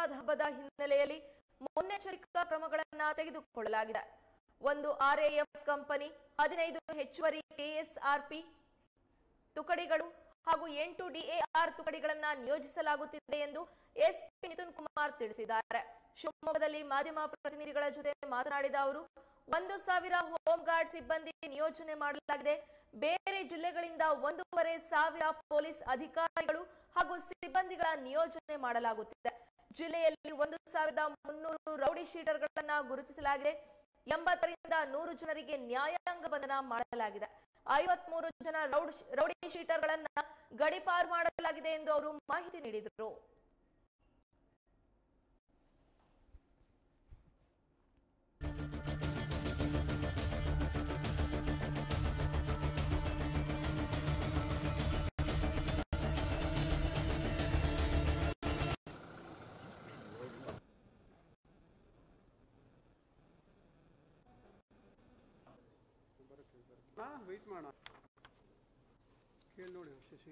ಮಿಲಾದ್ ಹಬ್ಬದ ಹಿನ್ನೆಲೆಯಲ್ಲಿ ಮುನ್ನೆಚ್ಚರಿಕಾ ಕ್ರಮಗಳನ್ನು ತೆಗೆದುಕೊಳ್ಳಲಾಗಿದೆ. ಒಂದು ಆರ್ಎಎಫ್ ಕಂಪನಿ, 15 ಹೆಚ್ಚುವರಿ ಕೆಎಸ್ಆರ್ಪಿ ತುಕಡಿಗಳು ಹಾಗೂ 8 ಡಿಎಆರ್ ತುಕಡಿಗಳನ್ನು ನಿಯೋಜಿಸಲಾಗುತ್ತಿದೆ ಎಂದು ಎಸ್ಪಿ ನಿತಿನ್ ಕುಮಾರ್ ತಿಳಿಸಿದ್ದಾರೆ. ಶಿವಮೊಗ್ಗದಲ್ಲಿ ಮಾಧ್ಯಮ ಪ್ರತಿನಿಧಿಗಳ ಜೊತೆ ಮಾತನಾಡಿದ ಅವರು, 1,000 ಹೋಮ್ ಗಾರ್ಡ್ ಸಿಬ್ಬಂದಿ ನಿಯೋಜನೆ ಮಾಡಲಾಗಿದೆ. ಬೇರೆ ಜಿಲ್ಲೆಗಳಿಂದ 1,500 ಪೊಲೀಸ್ ಅಧಿಕಾರಿಗಳು ಹಾಗೂ ಸಿಬ್ಬಂದಿಗಳ ನಿಯೋಜನೆ ಮಾಡಲಾಗುತ್ತಿದೆ. ಜಿಲ್ಲೆಯಲ್ಲಿ 1,300 ರೌಡಿ ಶೀಟರ್ಗಳನ್ನ ಗುರುತಿಸಲಾಗಿದೆ. 80 ರಿಂದ 100 ಜನರಿಗೆ ನ್ಯಾಯಾಂಗ ಬಂಧನ ಮಾಡಲಾಗಿದೆ. 53 ಜನ ರೌಡಿ ಶೀಟರ್ಗಳನ್ನ ಗಡಿಪಾರು ಮಾಡಲಾಗಿದೆ ಎಂದು ಅವರು ಮಾಹಿತಿ ನೀಡಿದರು. ವೆಯ್ಟ್ ಮಾಡೋಣ, ಕೇಳಿ ನೋಡಿ ಶಶಿ.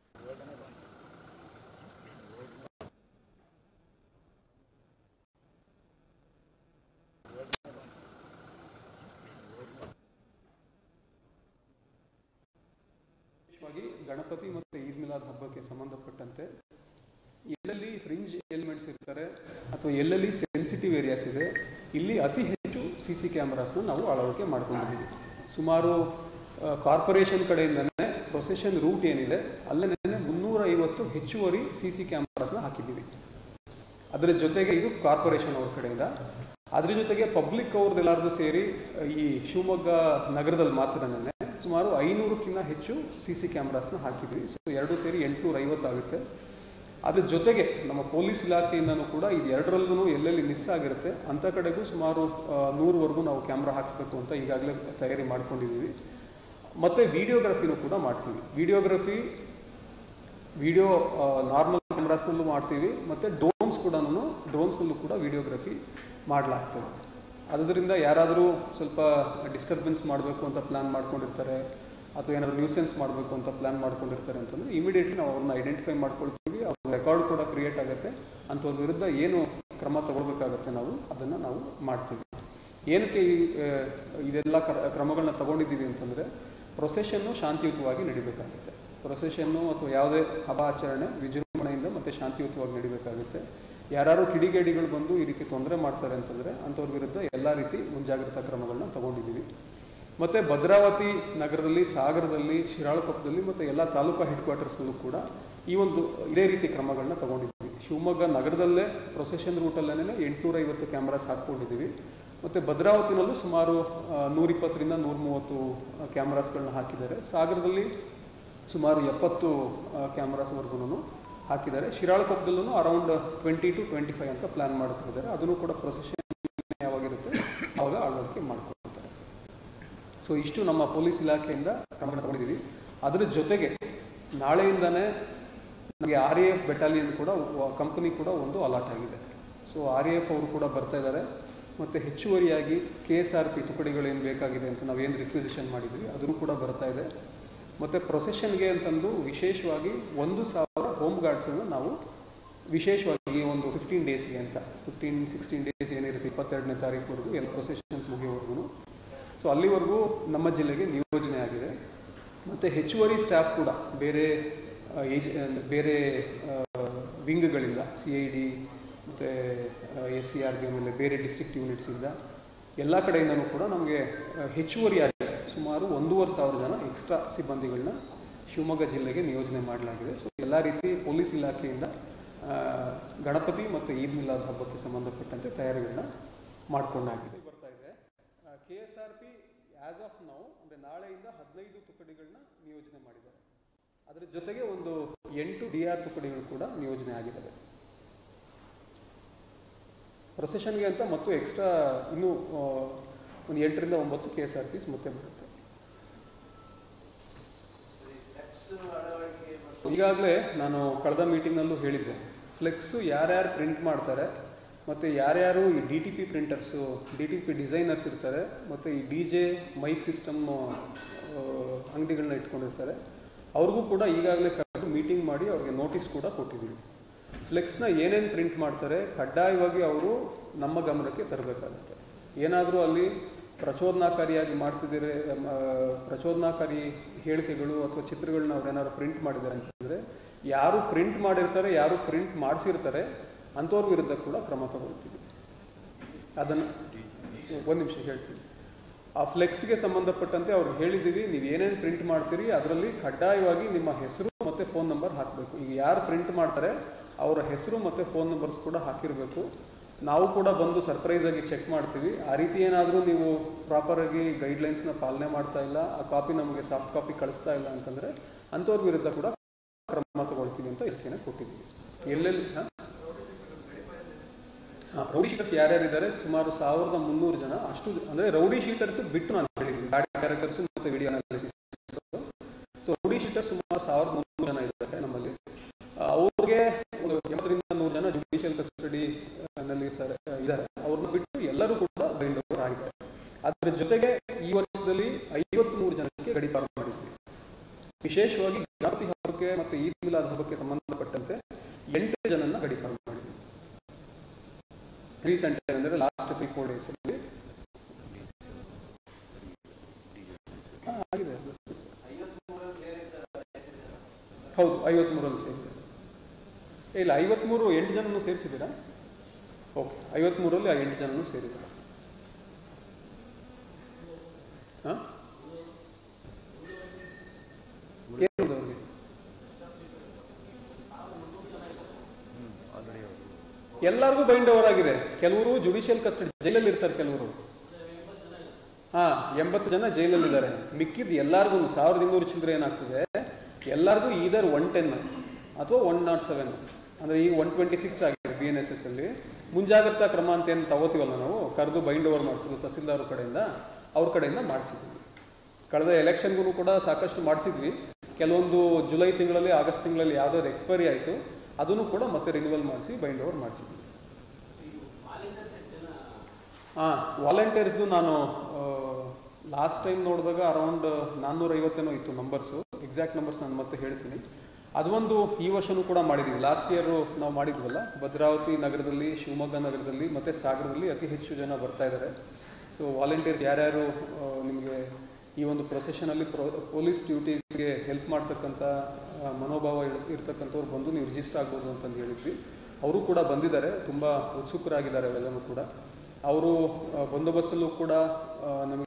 ವಿಶೇಷವಾಗಿ ಗಣಪತಿ ಮತ್ತು ಈದ್ ಮಿಲಾದ್ ಹಬ್ಬಕ್ಕೆ ಸಂಬಂಧಪಟ್ಟಂತೆ ಎಲ್ಲೆಲ್ಲಿ ಫ್ರಿಂಜ್ ಎಲಿಮೆಂಟ್ಸ್ ಇರ್ತಾರೆ ಅಥವಾ ಎಲ್ಲೆಲ್ಲಿ ಸೆನ್ಸಿಟಿವ್ ಏರಿಯಾಸ್ ಇದೆ, ಇಲ್ಲಿ ಅತಿ ಹೆಚ್ಚು CC ಕ್ಯಾಮರಾಸ್ನ ನಾವು ಅಳವಡಿಕೆ ಮಾಡ್ಕೊಂಡಿದ್ದೀವಿ. ಸುಮಾರು ಕಾರ್ಪೊರೇಷನ್ ಕಡೆಯಿಂದನೇ ಪ್ರೊಸೆಷನ್ ರೂಟ್ ಏನಿದೆ ಅಲ್ಲೇ 350 ಹೆಚ್ಚುವರಿ CC ಕ್ಯಾಮರಾಸ್ನ ಹಾಕಿದ್ದೀವಿ. ಅದರ ಜೊತೆಗೆ ಇದು ಕಾರ್ಪೊರೇಷನ್ ಅವ್ರ ಕಡೆಯಿಂದ, ಅದ್ರ ಜೊತೆಗೆ ಪಬ್ಲಿಕ್ ಅವ್ರದ್ದೆಲ್ಲರದು ಸೇರಿ ಈ ಶಿವಮೊಗ್ಗ ನಗರದಲ್ಲಿ ಮಾತ್ರನೇ ಸುಮಾರು 500ಕ್ಕಿಂತ ಹೆಚ್ಚು CC ಕ್ಯಾಮರಾಸ್ನ ಹಾಕಿದ್ವಿ. ಸೊ ಎರಡು ಸೇರಿ 850 ಆಗುತ್ತೆ. ಅದ್ರ ಜೊತೆಗೆ ನಮ್ಮ ಪೊಲೀಸ್ ಇಲಾಖೆಯಿಂದನೂ ಕೂಡ ಇದು ಎರಡರಲ್ಲೂ ಎಲ್ಲೆಲ್ಲಿ ಮಿಸ್ ಆಗಿರುತ್ತೆ ಅಂಥ ಕಡೆಗೂ ಸುಮಾರು 100ವರೆಗೂ ನಾವು ಕ್ಯಾಮ್ರಾ ಹಾಕಿಸ್ಬೇಕು ಅಂತ ಈಗಾಗಲೇ ತಯಾರಿ ಮಾಡ್ಕೊಂಡಿದ್ದೀವಿ. ಮತ್ತು ವಿಡಿಯೋಗ್ರಫಿನೂ ಕೂಡ ಮಾಡ್ತೀವಿ. ವಿಡಿಯೋ ನಾರ್ಮಲ್ ಕ್ಯಾಮ್ರಾಸ್ನಲ್ಲೂ ಮಾಡ್ತೀವಿ, ಮತ್ತು ಡ್ರೋನ್ಸ್ನಲ್ಲೂ ಕೂಡ ವಿಡಿಯೋಗ್ರಫಿ ಮಾಡಲಾಗ್ತದೆ. ಅದರಿಂದ ಯಾರಾದರೂ ಸ್ವಲ್ಪ ಡಿಸ್ಟರ್ಬೆನ್ಸ್ ಮಾಡಬೇಕು ಅಂತ ಪ್ಲ್ಯಾನ್ ಮಾಡ್ಕೊಂಡಿರ್ತಾರೆ ಅಥವಾ ಏನಾದರೂ ನ್ಯೂಸೆನ್ಸ್ ಮಾಡಬೇಕು ಅಂತ ಪ್ಲ್ಯಾನ್ ಮಾಡ್ಕೊಂಡಿರ್ತಾರೆ ಅಂತಂದರೆ ಇಮಿಡಿಯೇಟ್ಲಿ ನಾವು ಅವ್ರನ್ನ ಐಡೆಂಟಿಫೈ ಮಾಡ್ಕೊಳ್ತೀವಿ. ಅವ್ರ ರೆಕಾರ್ಡ್ ಕೂಡ ಕ್ರಿಯೇಟ್ ಆಗುತ್ತೆ. ಅಂಥವ್ರ ವಿರುದ್ಧ ಏನು ಕ್ರಮ ತಗೊಳ್ಬೇಕಾಗತ್ತೆ ಅದನ್ನು ನಾವು ಮಾಡ್ತೀವಿ. ಏನಕ್ಕೆ ಇದೆಲ್ಲ ಕ್ರಮಗಳನ್ನ ತಗೊಂಡಿದ್ದೀವಿ ಅಂತಂದರೆ, ಪ್ರೊಸೆಷನ್ನು ಶಾಂತಿಯುತವಾಗಿ ನಡಿಬೇಕಾಗುತ್ತೆ. ಪ್ರೊಸೆಷನ್ನು ಅಥವಾ ಯಾವುದೇ ಹಬ್ಬ ಆಚರಣೆ ವಿಜೃಂಭಣೆಯಿಂದ ಮತ್ತು ಶಾಂತಿಯುತವಾಗಿ ನಡಿಬೇಕಾಗುತ್ತೆ. ಯಾರು ಕಿಡಿಗೇಡಿಗಳು ಬಂದು ಈ ರೀತಿ ತೊಂದರೆ ಮಾಡ್ತಾರೆ ಅಂತಂದರೆ ಅಂಥವ್ರ ವಿರುದ್ಧ ಎಲ್ಲ ರೀತಿ ಮುಂಜಾಗ್ರತಾ ಕ್ರಮಗಳನ್ನ ತಗೊಂಡಿದ್ದೀವಿ. ಮತ್ತು ಭದ್ರಾವತಿ ನಗರದಲ್ಲಿ, ಸಾಗರದಲ್ಲಿ, ಶಿರಾಳಕೊಪ್ಪದಲ್ಲಿ ಮತ್ತು ಎಲ್ಲ ತಾಲೂಕಾ ಹೆಡ್ ಕ್ವಾರ್ಟರ್ಸ್ನಲ್ಲೂ ಕೂಡ ಇದೇ ರೀತಿ ಕ್ರಮಗಳನ್ನ ತಗೊಂಡಿದ್ದೀವಿ. ಶಿವಮೊಗ್ಗ ನಗರದಲ್ಲೇ ಪ್ರೊಸೆಷನ್ ರೂಟಲ್ಲೇ 850 ಕ್ಯಾಮ್ರಾಸ್ ಹಾಕ್ಕೊಂಡಿದ್ದೀವಿ. ಮತ್ತು ಭದ್ರಾವತಿನಲ್ಲೂ ಸುಮಾರು 120 ರಿಂದ 130 ಕ್ಯಾಮ್ರಾಸ್ಗಳನ್ನ ಹಾಕಿದ್ದಾರೆ. ಸಾಗರದಲ್ಲಿ ಸುಮಾರು 70 ಕ್ಯಾಮ್ರಾಸ್ವರೆಗೂ ಹಾಕಿದ್ದಾರೆ. ಶಿರಾಳಕೊಪ್ಪದಲ್ಲೂ ಅರೌಂಡ್ 20 to 25 ಅಂತ ಪ್ಲ್ಯಾನ್ ಮಾಡ್ಕೊಂಡಿದ್ದಾರೆ. ಅದನ್ನು ಕೂಡ ಪ್ರೊಸೆಷನ್ ಯಾವಾಗಿರುತ್ತೆ ಆವಾಗ ಅಳವಡಿಕೆ ಮಾಡ್ಕೊಳ್ತಾರೆ. ಸೊ ಇಷ್ಟು ನಮ್ಮ ಪೊಲೀಸ್ ಇಲಾಖೆಯಿಂದ ಕ್ರಮ ತಗೊಂಡಿದ್ದೀವಿ. ಅದರ ಜೊತೆಗೆ ನಾಳೆಯಿಂದನೇ ನಮಗೆ RAF ಬೆಟಾಲಿಯನ್ ಕೂಡ ಕಂಪನಿ ಕೂಡ ಒಂದು ಅಲಾಟ್ ಆಗಿದೆ. ಸೊ RAF ಅವರು ಕೂಡ ಬರ್ತಾ ಇದ್ದಾರೆ. ಮತ್ತು ಹೆಚ್ಚುವರಿಯಾಗಿ KSRP ತುಕಡಿಗಳೇನು ಬೇಕಾಗಿದೆ ಅಂತ ನಾವೇನು ರಿಕ್ವಿಸಿಷನ್ ಮಾಡಿದ್ವಿ ಅದನ್ನು ಕೂಡ ಬರ್ತಾ ಇದೆ. ಮತ್ತು ಪ್ರೊಸೆಷನ್ಗೆ ಅಂತಂದು ವಿಶೇಷವಾಗಿ 1,000 ಹೋಮ್ ಗಾರ್ಡ್ಸನ್ನು ನಾವು ವಿಶೇಷವಾಗಿ ಒಂದು 15 ಡೇಸ್ಗೆ ಅಂತ 15-16 ಡೇಸ್ ಏನಿರುತ್ತೆ 22ನೇ ತಾರೀಕುವರೆಗೂ ಎಲ್ಲ ಪ್ರೊಸೆಷನ್ಸ್ ಮುಗಿಯೋವರೆಗೂ, ಸೊ ಅಲ್ಲಿವರೆಗೂ ನಮ್ಮ ಜಿಲ್ಲೆಗೆ ನಿಯೋಜನೆ ಆಗಿದೆ. ಮತ್ತು ಹೆಚ್ಚುವರಿ ಸ್ಟಾಫ್ ಕೂಡ ಬೇರೆ ವಿಂಗ್ಗಳಿಂದ CID ಮತ್ತು SCRB ಆಮೇಲೆ ಬೇರೆ ಡಿಸ್ಟ್ರಿಕ್ಟ್ ಯೂನಿಟ್ಸಿಂದ ಎಲ್ಲ ಕಡೆಯಿಂದನೂ ಕೂಡ ನಮಗೆ ಹೆಚ್ಚುವರಿಯಾಗಿ ಸುಮಾರು 1,500 ಜನ ಎಕ್ಸ್ಟ್ರಾ ಸಿಬ್ಬಂದಿಗಳನ್ನ ಶಿವಮೊಗ್ಗ ಜಿಲ್ಲೆಗೆ ನಿಯೋಜನೆ ಮಾಡಲಾಗಿದೆ. ಸೊ ಎಲ್ಲ ರೀತಿ ಪೊಲೀಸ್ ಇಲಾಖೆಯಿಂದ ಗಣಪತಿ ಮತ್ತು ಈದ್ ಮಿಲಾದ್ ಹಬ್ಬಕ್ಕೆ ಸಂಬಂಧಪಟ್ಟಂತೆ ತಯಾರಿಗಳನ್ನ ಮಾಡಿಕೊಂಡಾಗಿದೆ. ಬರ್ತಾ ಇದೆ KSRP ಆ್ಯಸ್ ಆಫ್ ನೌ ಅಂದರೆ ನಾಳೆಯಿಂದ 15 ತುಕಡಿಗಳನ್ನ ನಿಯೋಜನೆ ಮಾಡಿದ್ದಾರೆ. ಅದರ ಜೊತೆಗೆ ಒಂದು 8 DR ತುಕಡಿಗಳು ಕೂಡ ನಿಯೋಜನೆ ಆಗಿದ್ದಾವೆ. ಪ್ರೊಸೆಷನ್ಗೆ ಅಂತ ಮತ್ತು ಎಕ್ಸ್ಟ್ರಾ ಇನ್ನೂ ಒಂದು 8 ರಿಂದ 9 KSRPs ಮತ್ತೆ ಬರುತ್ತೆ. ಈಗಾಗಲೇ ನಾನು ಕಳೆದ ಮೀಟಿಂಗ್ನಲ್ಲೂ ಹೇಳಿದ್ದೆ, ಫ್ಲೆಕ್ಸು ಯಾರ್ಯಾರು ಪ್ರಿಂಟ್ ಮಾಡ್ತಾರೆ ಮತ್ತು ಯಾರ್ಯಾರು ಈ DTP ಪ್ರಿಂಟರ್ಸು, DTP ಡಿಸೈನರ್ಸ್ ಇರ್ತಾರೆ ಮತ್ತು ಈ DJ ಮೈಕ್ ಸಿಸ್ಟಮ್ ಅಂಗಡಿಗಳನ್ನ ಇಟ್ಕೊಂಡಿರ್ತಾರೆ, ಅವ್ರಿಗೂ ಕೂಡ ಈಗಾಗಲೇ ಕರೆದು ಮೀಟಿಂಗ್ ಮಾಡಿ ಅವ್ರಿಗೆ ನೋಟಿಸ್ ಕೂಡ ಕೊಟ್ಟಿದ್ದೀವಿ. ಫ್ಲೆಕ್ಸ್ನ ಏನೇನು ಪ್ರಿಂಟ್ ಮಾಡ್ತಾರೆ ಕಡ್ಡಾಯವಾಗಿ ಅವರು ನಮ್ಮ ಗಮನಕ್ಕೆ ತರಬೇಕಾಗುತ್ತೆ. ಏನಾದರೂ ಅಲ್ಲಿ ಪ್ರಚೋದನಾಕಾರಿಯಾಗಿ ಮಾಡ್ತಿದ್ದೀರಿ, ಪ್ರಚೋದನಾಕಾರಿ ಹೇಳಿಕೆಗಳು ಅಥವಾ ಚಿತ್ರಗಳನ್ನ ಅವ್ರೇನಾದ್ರು ಪ್ರಿಂಟ್ ಮಾಡಿದ್ದಾರೆ ಅಂತಂದರೆ ಯಾರು ಪ್ರಿಂಟ್ ಮಾಡಿರ್ತಾರೆ, ಯಾರು ಪ್ರಿಂಟ್ ಮಾಡಿಸಿರ್ತಾರೆ ಅಂಥವ್ರ ವಿರುದ್ಧ ಕೂಡ ಕ್ರಮ ತಗೊಳ್ತೀವಿ. ಅದನ್ನು ಒಂದು ನಿಮಿಷ ಹೇಳ್ತೀನಿ. ಆ ಫ್ಲೆಕ್ಸ್ಗೆ ಸಂಬಂಧಪಟ್ಟಂತೆ ಅವ್ರು ಹೇಳಿದ್ದೀವಿ, ನೀವು ಏನೇನು ಪ್ರಿಂಟ್ ಮಾಡ್ತೀರಿ ಅದರಲ್ಲಿ ಕಡ್ಡಾಯವಾಗಿ ನಿಮ್ಮ ಹೆಸರು ಮತ್ತು ಫೋನ್ ನಂಬರ್ ಹಾಕಬೇಕು. ಈಗ ಯಾರು ಪ್ರಿಂಟ್ ಮಾಡ್ತಾರೆ ಅವರ ಹೆಸರು ಮತ್ತು ಫೋನ್ ನಂಬರ್ಸ್ ಕೂಡ ಹಾಕಿರಬೇಕು. ನಾವು ಕೂಡ ಬಂದು ಸರ್ಪ್ರೈಸಾಗಿ ಚೆಕ್ ಮಾಡ್ತೀವಿ. ಆ ರೀತಿ ಏನಾದರೂ ನೀವು ಪ್ರಾಪರಾಗಿ ಗೈಡ್ಲೈನ್ಸ್ನ ಪಾಲನೆ ಮಾಡ್ತಾ ಇಲ್ಲ, ಆ ಕಾಪಿ ನಮಗೆ ಸಾಫ್ಟ್ ಕಾಪಿ ಕಳಿಸ್ತಾ ಇಲ್ಲ ಅಂತಂದರೆ ಅಂಥವ್ರ ವಿರುದ್ಧ ಕೂಡ ಕ್ರಮ ತಗೊಳ್ತೀವಿ ಅಂತ ಎಚ್ಚರಿಕೆನ ಕೊಟ್ಟಿದ್ದೀವಿ. ಎಲ್ಲೆಲ್ಲಿ ರೌಡಿ ಶೀಟರ್ಸ್ ಯಾರ್ಯಾರಿದ್ದಾರೆ ಸುಮಾರು 1300 ಜನ, ಅಷ್ಟು ಅಂದರೆ ರೌಡಿ ಶೀಟರ್ಸ್ ಬಿಟ್ಟು ನಾನು ಹೇಳಿದ್ದೀನಿ, ಗಾಡಿ ಕ್ಯಾರೆಕ್ಟರ್ಸ್ ಮತ್ತು video analysis. So rowdy sheeters ಸುಮಾರು 1300 ಜನ ಇದ್ದಾರೆ ನಮ್ಮಲ್ಲಿ. ಅವ್ರಿಗೆ 80-100 ಜನ ಜುಡಿಷಿಯಲ್ ಕಸ್ಟಡಿ ನಲ್ಲಿ ಇದ್ದಾರೆ. ಅವ್ರನ್ನ ಬಿಟ್ಟು ಎಲ್ಲರೂ ಕೂಡ ಬೈಂಡ್ ಓವರ್ ಆಗಿದ್ದಾರೆ. ಅದರ ಜೊತೆಗೆ ಈ ವರ್ಷದಲ್ಲಿ 53 ಜನಕ್ಕೆ ಗಡೀಪಾರು ಮಾಡಿದ್ವಿ. ವಿಶೇಷವಾಗಿ ಗಣಪತಿ ಹಬ್ಬಕ್ಕೆ ಮತ್ತು ಈದ್ ಮಿಲಾದ್ ಹಬ್ಬಕ್ಕೆ ಸಂಬಂಧಪಟ್ಟಂತೆ 8 ಜನನ್ನ ಗಡೀಪಾರು ಮಾಡಿದ್ವಿ. ರೀಸೆಂಟ್ ಅಂದರೆ ಲಾಸ್ಟ್ 3-4 ಡೇಸ್ ಅಲ್ಲಿ ಆಗಿದೆ. ಹೌದು, 53ರಲ್ಲಿ ಸೇರಿದೆ. ಇಲ್ಲ, 53 8 ಜನನ್ನು ಸೇರಿಸಿದ್ದೀರಾ? ಓಕೆ, 53ರಲ್ಲಿ 8 ಜನನ್ನು ಸೇರಿದ್ದಾರೆ. ಹಾಂ, ಏನು ಅವ್ರಿಗೆ ಎಲ್ಲರಿಗೂ ಬೈಂಡ್ ಓವರ್ ಆಗಿದೆ. ಕೆಲವರು ಜುಡಿಷಿಯಲ್ ಕಸ್ಟಡಿ ಜೈಲಲ್ಲಿ ಇರ್ತಾರೆ, ಕೆಲವರು 80 ಜನ ಜೈಲಲ್ಲಿದ್ದಾರೆ. ಮಿಕ್ಕಿದ್ದು ಎಲ್ಲರಿಗೂ 1200 ಚಿಲ್ಲರೆ ಏನಾಗ್ತದೆ, ಎಲ್ಲರಿಗೂ ಈದರ್ 110 ಅಥವಾ 107, ಅಂದರೆ ಈಗ 126 ಆಗಿದೆ BNSS ಅಲ್ಲಿ. ಮುಂಜಾಗ್ರತಾ ಕ್ರಮ ಅಂತ ಏನು ತಗೋತೀವಲ್ಲ ನಾವು, ಕರೆದು ಬೈಂಡ್ ಓವರ್ ಮಾಡಿಸಿದ್ವಿ ತಹಸೀಲ್ದಾರ್ ಕಡೆಯಿಂದ, ಅವ್ರ ಕಡೆಯಿಂದ ಮಾಡಿಸಿದ್ವಿ. ಕಳೆದ ಎಲೆಕ್ಷನ್ಗೂ ಕೂಡ ಸಾಕಷ್ಟು ಮಾಡಿಸಿದ್ವಿ. ಕೆಲವೊಂದು ಜುಲೈ ತಿಂಗಳಲ್ಲಿ, ಆಗಸ್ಟ್ ತಿಂಗಳಲ್ಲಿ ಯಾವುದಾದ್ರು ಎಕ್ಸ್ಪೈರಿ ಆಯಿತು, ಅದನ್ನು ಕೂಡ ಮತ್ತೆ ರಿನ್ಯೂವಲ್ ಮಾಡಿಸಿ ಬೈಂಡ್ ಓವರ್ ಮಾಡಿಸಿದ್ವಿ. ವಾಲಂಟಿಯರ್ಸ್ದು ನಾನು ಲಾಸ್ಟ್ ಟೈಮ್ ನೋಡಿದಾಗ ಅರೌಂಡ್ 450 ಇತ್ತು ನಂಬರ್ಸು. ಎಕ್ಸಾಕ್ಟ್ ನಂಬರ್ಸ್ ನಾನು ಮತ್ತೆ ಹೇಳ್ತೀನಿ. ಅದೊಂದು ಈ ವರ್ಷವೂ ಕೂಡ ಮಾಡಿದ್ದೀವಿ. ಲಾಸ್ಟ್ ಇಯರು ನಾವು ಮಾಡಿದ್ವಲ್ಲ, ಭದ್ರಾವತಿ ನಗರದಲ್ಲಿ, ಶಿವಮೊಗ್ಗ ನಗರದಲ್ಲಿ ಮತ್ತು ಸಾಗರದಲ್ಲಿ ಅತಿ ಹೆಚ್ಚು ಜನ ಬರ್ತಾ ಇದ್ದಾರೆ. ಸೊ ವಾಲಂಟಿಯರ್ಸ್ ಯಾರ್ಯಾರು ನಿಮಗೆ ಈ ಒಂದು ಪ್ರೊಸೆಷನಲ್ಲಿ ಪೊಲೀಸ್ ಡ್ಯೂಟೀಸ್ಗೆ ಹೆಲ್ಪ್ ಮಾಡ್ತಕ್ಕಂಥ ಮನೋಭಾವ ಇರ್ತಕ್ಕಂಥವ್ರು ಬಂದು ನೀವು ರಿಜಿಸ್ಟರ್ ಆಗ್ಬೋದು ಅಂತಂದು ಹೇಳಿದ್ವಿ. ಅವರು ಕೂಡ ಬಂದಿದ್ದಾರೆ, ತುಂಬ ಉತ್ಸುಕರಾಗಿದ್ದಾರೆ ಅವೆಲ್ಲವೂ ಕೂಡ. ಅವರು ಬಂದೋಬಸ್ತಲ್ಲೂ ಕೂಡ ನಮಗೆ